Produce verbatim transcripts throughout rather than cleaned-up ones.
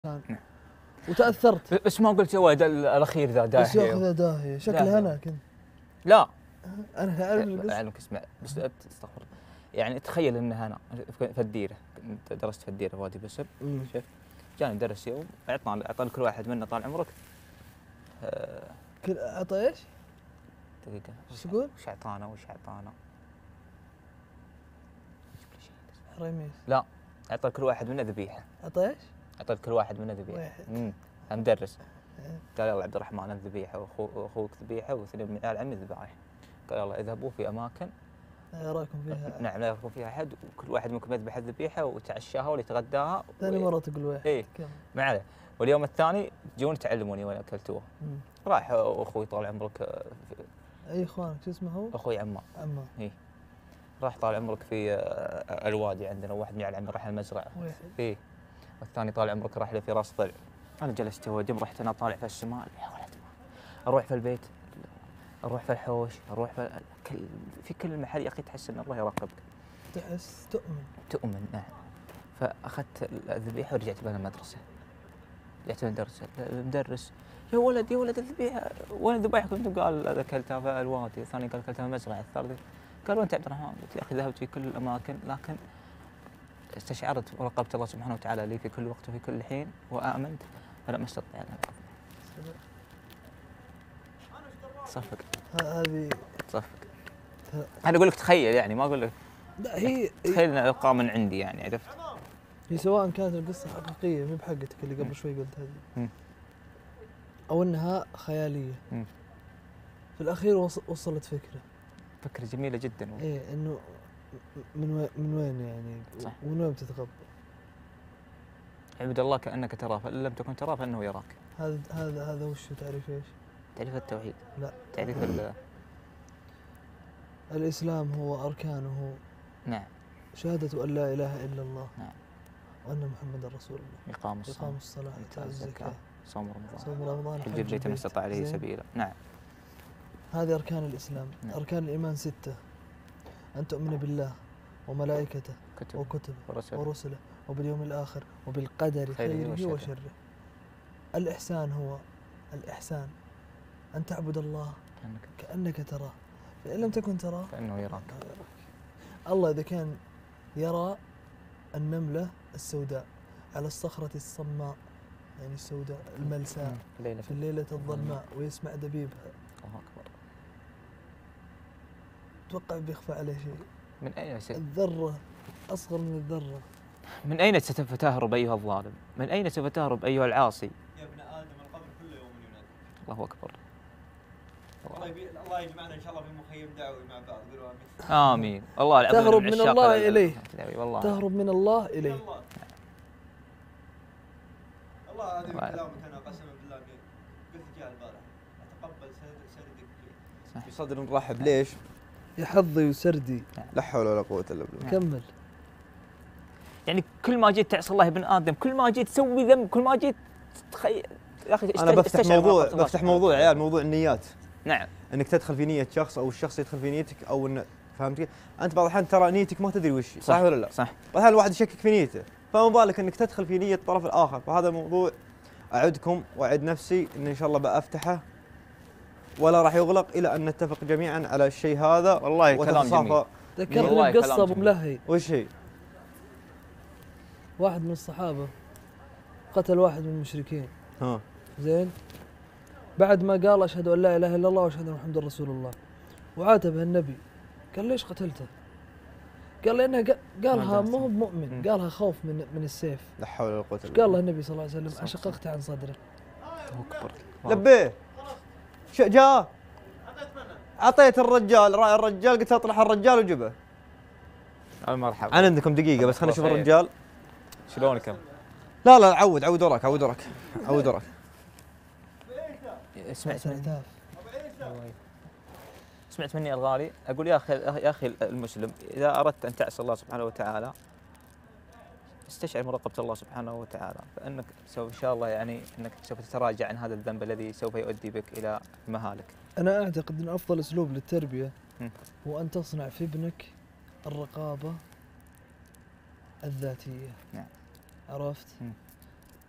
كان وتاثرت. بس ما قلت يا ولد الاخير ذا داهيه. بس ياخذ داهيه شكلها انا كنت. لا انا اعرف القصه. اعلمك اسمع بس استغفر. يعني تخيل انها انا في الديره، درست في الديره في وادي بسر. شوف جاني مدرس يوم اعطانا اعطانا كل واحد منا طال عمرك آه كل اعطى ايش؟ دقيقه ايش تقول؟ وش اعطانا وش اعطانا؟ رميس. لا اعطى كل واحد منا ذبيحه. اعطى ايش؟ اعطى كل واحد منا ذبيحه. امم مدرس قال يلا عبد الرحمن الذبيحه واخوك ذبيحه واثنين من عيال عمي ذبايح. قال يلا اذهبوا في اماكن لا يراكم فيها. نعم لا يراكم فيها احد وكل واحد منكم يذبح الذبيحه وتعشاها ولا يتغداها. ثاني مره تقول واحد. ايه ما عليه. واليوم الثاني تجون تعلموني وين اكلتوه. راح اخوي طال عمرك. اي اخوانك شو اسمه هو؟ اخوي عمار. عمار. اي راح طال عمرك في الوادي عندنا واحد من عيال عمي راح المزرعه. اي والثاني طال عمرك راح له في راس ضلع. انا جلست ودم رحت انا طالع في السماء يا ولد اروح في البيت اروح في الحوش اروح في كل في كل محل يا اخي تحس ان الله يراقبك. تحس تؤمن. تؤمن نعم. فاخذت الذبيحه ورجعت بها المدرسه. رجعت المدرسه المدرس يا ولد يا ولد الذبيحه وين ذبايحكم؟ قال اكلتها في الوادي، الثاني قال اكلتها في المزرعه، الثالث قال وين عبد الرحمن؟ قلت يا اخي ذهبت في كل الاماكن لكن استشعرت مراقبه الله سبحانه وتعالى لي في كل وقت وفي كل حين وامنت فلم استطع ان اقف. صفق هذه صفق. انا اقول لك تخيل يعني ما اقول لك لا هي تخيل ان القاء من عندي يعني عرفت؟ هي سواء كانت القصه حقيقيه مو بحقتك اللي قبل شوي قلت هذه او انها خياليه. م. في الاخير وصلت فكره فكره جميله جدا. ايه انه من وين من وين يعني صح. ومن وين بتتغبى؟ عبد الله كانك تراه فان لم تكن تراه فانه يراك. هذا هذا هذا وش تعريف ايش؟ تعريف التوحيد. لا تعريف الاسلام هو اركانه. نعم. شهاده ان لا اله الا الله. نعم. وان محمدا رسول الله. اقام الصلاه. اقام الصلاه ايتاء الزكاه. صوم رمضان. صوم رمضان. حج البيت من استطاع عليه سبيلا. نعم. هذه اركان الاسلام. نعم. اركان الايمان سته. أن تؤمن بالله وملائكته كتب وكتبه ورسله. ورسله وباليوم الآخر وبالقدر خيره, خيره وشره. الإحسان هو الإحسان أن تعبد الله كأنك, كأنك تراه فإن لم تكن تراه فإنه يراك. الله إذا كان يرى النملة السوداء على الصخرة الصماء يعني السوداء الملساء في الليلة الظلماء ويسمع دبيبها. الله أكبر. توقع بيخفى عليه شيء؟ من أين ست... الذرة أصغر من الذرة. من أين سوف تهرب أيها الظالم؟ من أين سوف تهرب أيها العاصي؟ يا ابن آدم القبر كل يوم ينادي. الله أكبر. الله يبي الله يجمعنا إن شاء الله في مخيم دعوي مع بعض. قولوا آمين. آمين. الله العظيم. تهرب من الله إليه. والله. تهرب من الله إليه. الله هذا كلامك أنا قسما بالله قلت جاء البارح أتقبل سردك فيه. في صدر نرحب ليش؟ يا حظي وسردي. لا حول ولا قوة إلا بالله. كمل. يعني كل ما جيت تعصي الله ابن آدم، كل ما جيت تسوي ذنب، كل ما جيت تخيل يا أخي أنا بفتح موضوع بفتح موضوع عيال موضوع النيات. نعم. إنك تدخل في نية شخص أو الشخص يدخل في نيتك أو إن فهمت كيف؟ أنت بعض الأحيان ترى نيتك ما تدري وش صح, صح ولا لا؟ صح. بعض الأحيان الواحد يشكك في نيته، فما بالك إنك تدخل في نية الطرف الآخر، فهذا موضوع أعدكم وأعد نفسي إن إن شاء الله بأفتحه ولا راح يغلق إلى أن نتفق جميعا على الشيء هذا. والله كلام جميل. ذكرني بقصة أبو ملهي. وش هي؟ واحد من الصحابة قتل واحد من المشركين. ها. زين. بعد ما قال أشهد أن لا إله إلا الله وأشهد أن محمدا رسول الله وعاتبه النبي قال ليش قتلته؟ قال لأنه قالها مو بمؤمن، قالها خوف من من السيف. لا حول ولا قوة إلا بالله. قال له النبي صلى الله عليه وسلم أشققت عن صدره. لبيه. جاء عطيت الرجال راعي الرجال قلت اطلع الرجال وجبه. المرحبا. انا عندكم دقيقه بس خلينا نشوف الرجال شلونكم. لا لا عود عود وراك عود وراك عود وراك. سمعت مني سمعت مني الغالي اقول يا اخي يا اخي المسلم اذا اردت ان تعصي الله سبحانه وتعالى استشعر مراقبة الله سبحانه وتعالى فانك سوف ان شاء الله يعني انك سوف تتراجع عن هذا الذنب الذي سوف يؤدي بك الى مهالك. انا اعتقد ان افضل اسلوب للتربيه هو ان تصنع في ابنك الرقابه الذاتيه. نعم. عرفت؟ م.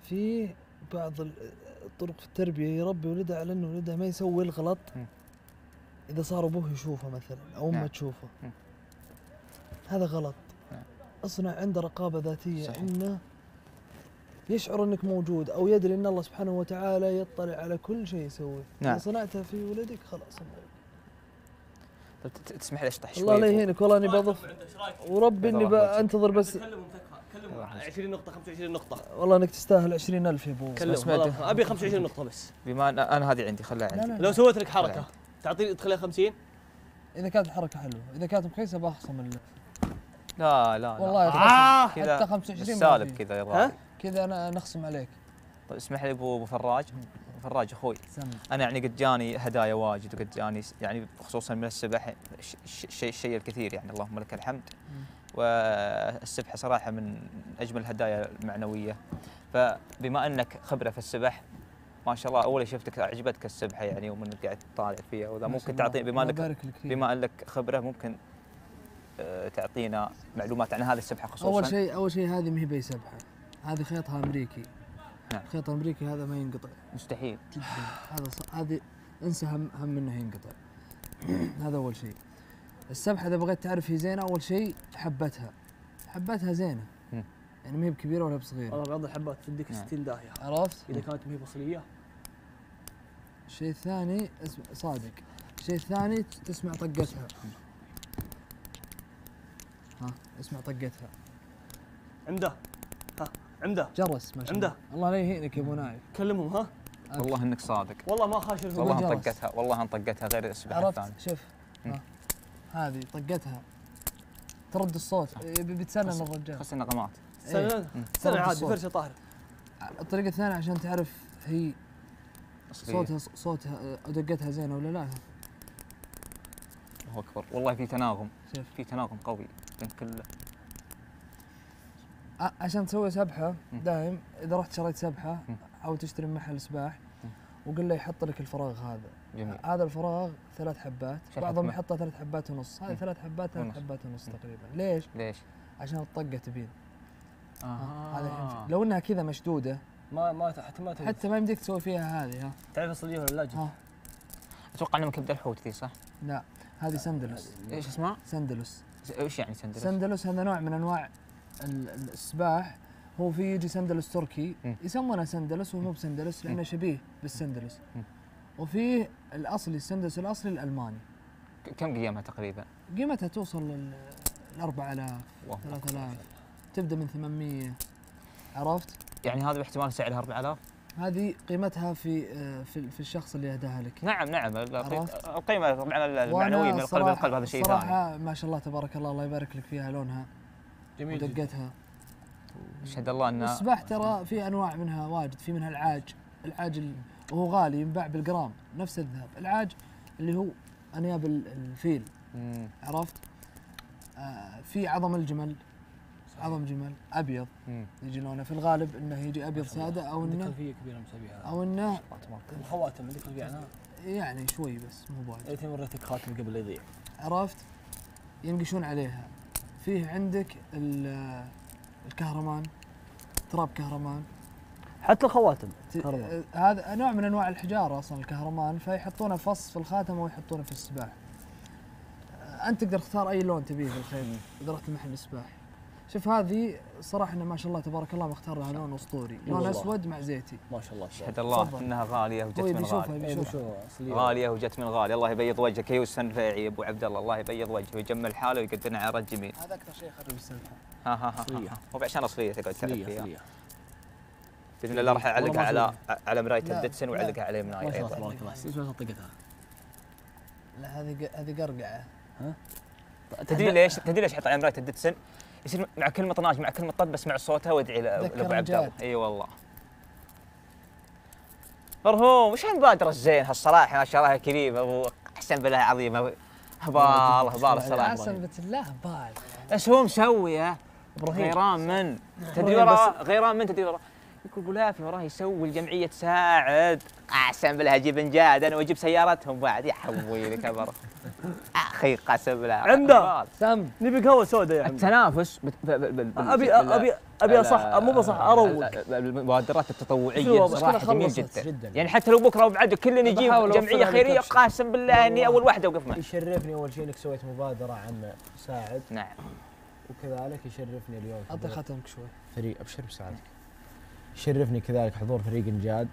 في بعض ال- الطرق في التربيه يربي ولده على انه ولده ما يسوي الغلط مم. اذا صار ابوه يشوفه مثلا او امه نعم. تشوفه. مم. هذا غلط. نعم. اصنع عنده رقابه ذاتيه، صحيح. انه يشعر انك موجود او يدري ان الله سبحانه وتعالى يطلع على كل شيء يسويه. نعم. اذا صنعتها في ولدك خلاص. طب ت- تسمح لي اشطح شوي الله لا فوق. يهينك، والله اني بضيف وربي اني الله بنتظر بس. كلمهم كلمهم عشرين نقطة خمسة وعشرين نقطة. والله انك تستاهل عشرين ألف يا ابو. كلمهم سمعت. والله ابي خمسة وعشرين نقطة بس. بما أن انا هذه عندي خلها لا عندي. لا لو لا. سويت لك حركة طيب. تعطيني تدخلها خمسين. اذا كانت الحركه حلوه، اذا كانت رخيصه بخصم ال- لا لا لا والله آه، حتى كذا خمسة وعشرين ما سالب في. كذا يا ها؟ غالي. كذا انا نخصم عليك. طيب اسمح لي ابو أبو فراج. أبو فراج اخوي، سم. انا يعني قد جاني هدايا واجد وقد جاني س- يعني خصوصا من السبح ش- ش- الشيء الشيء الكثير يعني اللهم لك الحمد. والسبحه صراحه من اجمل الهدايا المعنويه. فبما انك خبره في السبح ما شاء الله، اول شفتك عجبتك السبحه يعني ومن قاعد تطالع فيها وذا، ما شاء ممكن الله. تعطيني بما الله انك يبارك لك فيك. بما انك خبره ممكن آه، تعطينا معلومات عن هذه السبحه خصوصا. اول شيء اول شيء هذه ما هي بي سبحه، هذه خيطها امريكي. نعم. الخيط الامريكي هذا ما ينقطع مستحيل. جدا. هذا ص... هذه انسى هم هم انه ينقطع. هذا اول شيء. السبحه اذا بغيت تعرف هي زينه، اول شيء حبتها. حبتها زينه. مم. يعني ما هي بكبيره ولا بصغيره. والله بعض الحبات تديك نعم. ستين داهية عرفت؟ إذا كانت ما هي بصرية. الشيء الثاني اسم... صادق. الشيء الثاني تسمع طقتها. ها اسمع طقتها. عنده ها عنده جرس ما شاء الله. عنده. الله لا يهينك يا ابو نايف. كلمهم ها. والله انك صادق. والله ما خاشر والله جرس. ان طقتها، والله ان طقتها غير السبحه عرفت؟ الثانيه. شوف مم. ها. هذه طقتها ترد الصوت. يبي بيتسنن الرجال. خص النغمات. سنة مم. سنة ترد عادي الصوت. فرشة طاهر. الطريقة الثانية عشان تعرف هي أصلية. صوتها صوتها دقتها زينة ولا لا. الله اكبر، والله في تناغم، شوف في تناغم قوي بين كل. ع- عشان تسوي سبحة مم. دايم إذا رحت شريت سبحة مم. أو تشتري من محل سباح مم. وقل له يحط لك الفراغ هذا. جميل. هذا الفراغ ثلاث حبات، شو بعضهم الحكمة؟ يحطها ثلاث حبات ونص، هذه مم. ثلاث حبات ثلاث ونص. حبات ونص مم. تقريبا. ليش؟ ليش؟ عشان الطقة تبين. آه. هذا ينفع. لو انها كذا مشدودة ما ما حتى ما تبي. حتى ما يمديك تسوي فيها هذه. ها تعرف اصليه ولا لا؟ ها اتوقع انها من كبد الحوت ذي صح؟ لا هذه سندلس. ايش اسمها؟ سندلس. ايش يعني سندلس؟ سندلس هذا نوع من انواع ال- ال- السباح. هو في يجي سندلس تركي مم. يسمونه سندلس وهو مو بسندلس لانه شبيه بالسندلس. مم. وفيه الاصلي السندلس الاصلي الالماني ك- كم قيمها تقريبا؟ قيمتها توصل لل أربعة آلاف الله ثلاثة آلاف تبدا من ثمانمية. عرفت؟ يعني هذا باحتمال سعرها أربعة آلاف؟ هذه قيمتها في آه، في, في الشخص اللي اهداها لك. نعم نعم ال- عرفت؟ القيمة طبعا المعنوية من القلب صراحة- للقلب هذا شيء ثاني. صراحة ما شاء الله تبارك الله، الله يبارك لك فيها لونها جميل جدا. ودقتها. اشهد الله ان السباح ترى في انواع منها واجد، في منها العاج، العاج ال- وهو غالي ينباع بالجرام نفس الذهب. العاج اللي هو انياب ال- الفيل. مم. عرفت؟ آه في عظم الجمل، عظم جمل ابيض مم. يجي لونه في الغالب انه يجي ابيض ساده او عندك انه خلفية كبيرة مسويها. او انه خواتم عندك خلفية عنها. يعني شوي بس مو واجد. ليتني وريتك خاتم قبل لا يضيع. عرفت؟ ينقشون عليها. فيه عندك ال- الكهرمان، تراب كهرمان. حتى الخواتم. ت- كهرمان. آه، هذا نوع من انواع الحجاره اصلا الكهرمان، فيحطونه فص في الخاتم او يحطونه في السباح. آه، انت تقدر تختار اي لون تبيه في الخيط اذا رحت محل السباح. شوف هذه صراحه انه ما شاء الله تبارك الله مختار لها لون اسطوري، لون والله. اسود مع زيتي. ما شاء الله. اشهد الله تفضل. انها غالية وجت هو يبي من يشوفها غالي. يبي ايه يشوفها. شو اصليه. غالية وجت من غالي، الله يبيض وجهك يا يوسف الفيعي ابو عبد الله، الله يبيض وجهه ويجمل حاله ويقدرنا على رد جميل. هذا اكثر شيء يخرب السبحه. ها ها ها أصلية. ها. هو عشان اصلية تقعد تلعب اصليه فيها. اصليه. باذن الله راح والله اعلقها ما على على مراية لا، الدتسن لا. واعلقها على ما يمناي شاء الله ايضا. تبارك الله. ايش طقتها؟ لا هذه ق- هذه قرقعه. تدري ليش؟ تدري ليش احط على مراية الدتسن؟ يصير مع كلمة طناش مع كلمة طب بسمع صوتها وادعي ل- تذكر لابو عبد الله. أمجاد. اي والله. مرهوم وش هالمبادرة الزين هالصراحة ما شاء الله كريم ابو احسن بالله عظيم هبال هبال الصراحة. قسم بالله بال. بس هو مسوي يا إبراهيم. غيران من تدري إبراهيم وراه غيران من تدري وراه يقول بولافي وراه يسوي الجمعية تساعد. احسن بالله اجيب انجاد انا واجيب سيارتهم بعد يا حويلي كبر. اخي قسم بالله. عنده. سم نبي قهوة سوداء يا عمي. التنافس بت- ب- ب- بال- ابي بال- ابي ابي صح مو بصح اروق. المبادرات شو التطوعيه بس صراحه كذا جميل خلصت. جدا. جدا يعني حتى لو بكره وبعده كلنا نجيب بحاول جمعيه أوفرها خيريه، لك أبشر. قاسم بالله اني اول واحده اوقف معه. يشرفني اول شيء انك سويت مبادره عن ساعد، نعم. وكذلك يشرفني اليوم اعطي حضور ختمك شوي. فريق ابشر بسعادتك. يشرفني كذلك حضور فريق نجاد،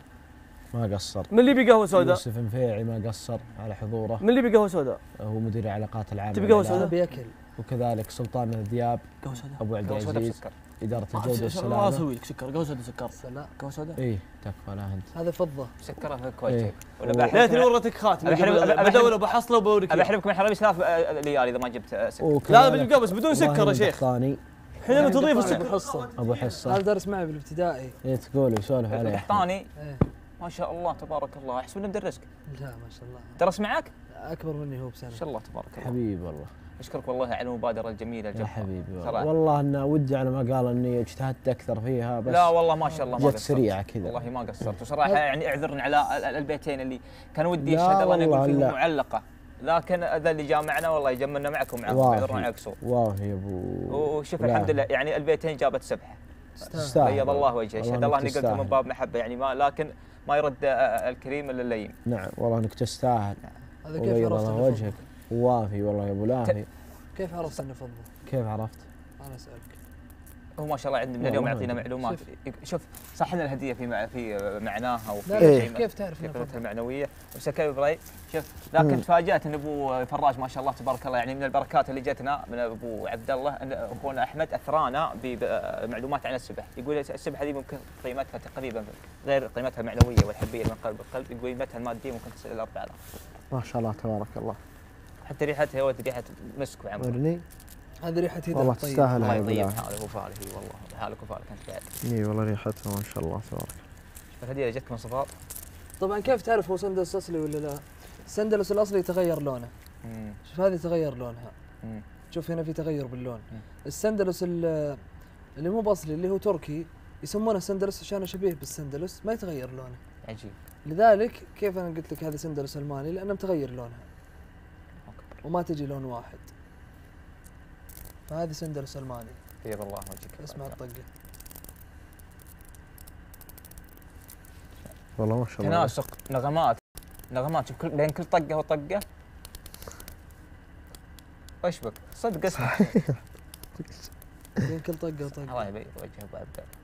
ما قصر. من اللي بقهوه سوداء؟ يوسف مفيعي ما قصر على حضوره، من اللي بقهوه سوداء؟ هو مدير العلاقات العامه تبي قهوة والإعلام. سوداء؟ بياكل. وكذلك سلطان الذياب قهوه سوداء. ابو عبد قهوة سوداء العزيز بسكر. اداره الجوده ما والسلامه. اسوي لك سكر، قهوه سوداء سكر. سلام. قهوه سوداء. ايه تكفى لا انت. هذه فضه. سكرها في إيه. الكويت. ولا و- لا بحرمك تدري ورتك خاتم، أبي أحرم- أبي أحرم- بدور بحصله وبوريك ابي إياه. احرمك من حرامي ثلاث آه، ليال اذا ما جبت آه، سكر. لا وكذلك بالبقاء بس بدون سكر يا شيخ. ثاني حينما تضيف ابو السكر حصه. ابو هذا حصه درس معي بالابتدائي. ايه تقول يسولف عليه. القحطاني ايه. ما شاء الله تبارك الله، احسب انه مدرسك. لا ما شاء الله. درس معك؟ اكبر مني هو ما بسنه. شاء الله تبارك الله. حبيب والله اشكرك والله على المبادره الجميله يا الجبارة. حبيبي والله. صراحة. والله انه ودي على ما قال اني اجتهدت اكثر فيها بس لا والله ما شاء الله ما جت قصرت. سريعه كذا. والله ما قصرت وصراحه يعني اعذرني على ال- ال- البيتين اللي كان ودي لا الشهاده وانا والله اقول فيهم لا. معلقه، لكن ذا اللي جامعنا والله يجمعنا معكم معكم وافي. اعذرنا على قصور. وافي يا ابو. وشوف لا. الحمد لله يعني البيتين جابت سبحه. تستاهل. بيض الله وجهه، شهد والله الله إنك اني قلت من تستاهل. باب محبه يعني ما لكن ما يرد آه، الكريم الا اللين. نعم والله انك تستاهل. هذا كيف وبيض عرفت الله انه وجهك. فضه؟ وافي والله يا ابو لاهي. كيف عرفت انه فضه؟ كيف عرفت؟ انا اسالك. هو ما شاء الله عندنا من والله اليوم ما يعطينا أدري. معلومات. شوف صح ان الهديه في مع في معناها وفي لا إيه. لا كيف تعرف في انه قيمتها فضه؟ المعنويه، بس كيف ابراهيم شوف لكن مم. تفاجات ان ابو فراج ما شاء الله تبارك الله يعني من البركات اللي جتنا من ابو عبد الله ان اخونا احمد اثرانا بمعلومات عن السبح، يقول السبحه دي ممكن قيمتها تقريبا غير قيمتها المعنويه والحبيه من قلب القلب، يقول قيمتها الماديه ممكن تصل الى أربعة آلاف. ما شاء الله تبارك الله. حتى ريحتها يا ولد ريحه مسك وعمر. ورني هذه ريحه يدها والله طيب. تستاهل الله يا ابو يطيب لاهي. حالك وفالك والله بحالك وفالك انت بعد. اي والله ريحتها ما شاء الله تبارك. الهديه اللي جتك من صفار. طبعا كيف تعرف هو سندس اصلي ولا لا؟ السندلس الاصلي يتغير لونه. امم شوف هذه تغير لونها. امم شوف هنا في تغير باللون. مم. السندلس ال- اللي مو باصلي اللي هو تركي يسمونه سندلس عشان شبيه بالسندلس ما يتغير لونه. عجيب. لذلك كيف انا قلت لك هذا سندلس الماني لانه متغير لونها وما تجي لون واحد. فهذه سندلس الماني. بيض الله وجهك. اسمع الطقه. والله ما شاء الله. تناسق نغمات نغمات شوف كل بين كل طقه وطقه. وش بك؟ صدق اسمع. بين كل طقه الله وطقه. يبيض وجهه ابو عبد الله.